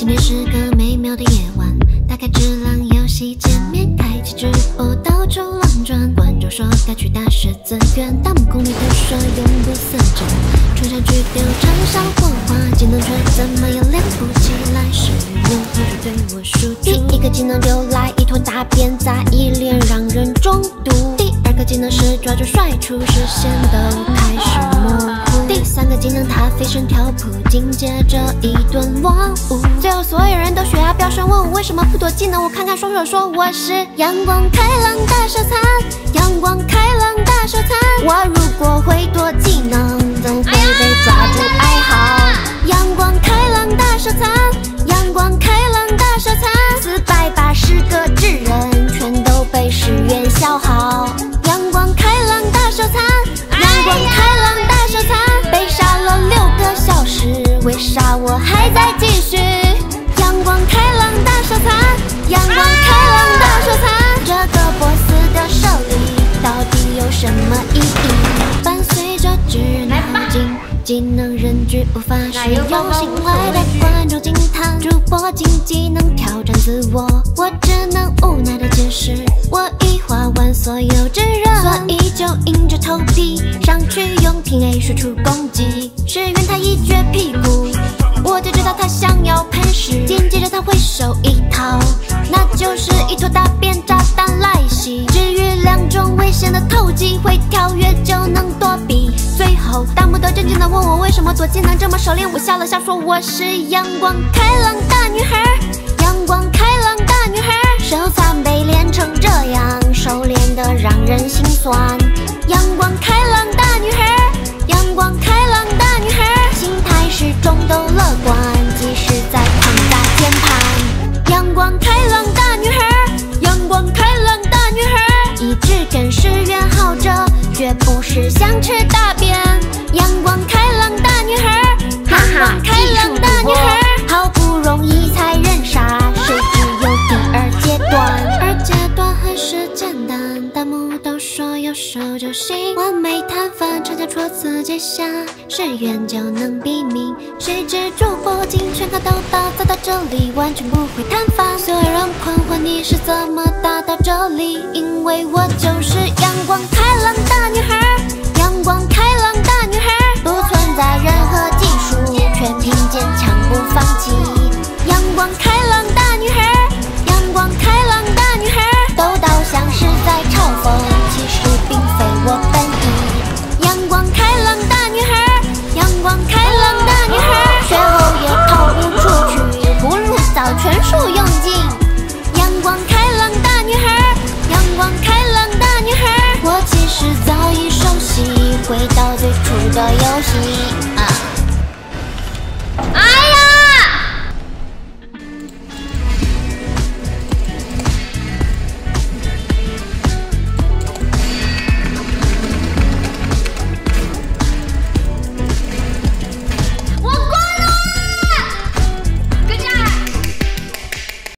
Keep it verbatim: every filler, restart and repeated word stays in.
今天是个美妙的夜晚，打开智浪游戏界面，开启直播，到处乱转。观众说该去大师资源，弹幕空里的说永不死战。冲上去丢场上火花，技能却怎么也亮不起来。是如何就对我输尽？第一个技能丢来一坨大便杂，一脸让人中毒。第二个技能是抓住帅出，视线都开始模糊。第三个技能他飞身跳扑，紧接着一顿忘舞。最后所有人都血压飙升，问我为什么不躲技能？我看看双手说我是阳光开朗大手残，阳光开朗大手残。我如果会躲技能，怎会被抓住哀嚎？阳光开朗大手残，阳光开朗大手残。四百八十个智人全都被十元消耗。阳光开朗大手残，阳光开朗大手残。被杀了六个小时，为啥我还在继续？阳光开朗大手残，阳光开朗大手残。这个 boss 的手里到底有什么意义？伴随着智人耗尽，技能人局无法使用，新来的观众惊叹，主播竞技能挑战自我，我只能无奈的解释，我已花完所有智人，所以就硬着头皮上去用平 A 输出攻击。石原他一撅屁股，我就知道他想要喷屎，紧接着他挥手一掏，那就是一坨大便炸弹来袭。至于两种危险的投技，会跳跃就能躲避。最后弹幕都震惊的问我为什么躲技能这么熟练，我笑了笑说我是阳光开朗大女孩，阳光开朗大女孩。手残被练成这样，熟练的让人心酸。阳光开朗大女孩，阳光开朗大女孩。心态始终都乐观，即使在狂打键盘。阳光开朗大女孩，阳光开朗大女孩。一直跟石原耗着，绝不是想吃大便。阳光开朗大女孩，阳光开朗大女孩。好不容易才认傻，谁知有第二阶段。二阶段很是简单，弹幕都说有手就行，完美摊贩成家戳自己下，石原就能毙命。谁知主播竟全靠斗刀走到这里，完全不会摊贩。所有人困惑你是怎么打到这里，因为我就是阳光开朗大女孩，阳光开朗大女孩。不存在任何技术，全凭坚强不放弃。阳光开朗大女孩，阳光开朗大女孩。斗刀像是在嘲讽，其实并非我本意。阳光开朗大女孩，阳光开朗大女孩。随后也逃不出去，葫芦早全数用尽。阳光开朗大女孩，阳光开朗大女孩。我其实早已熟悉，回到最初的游戏。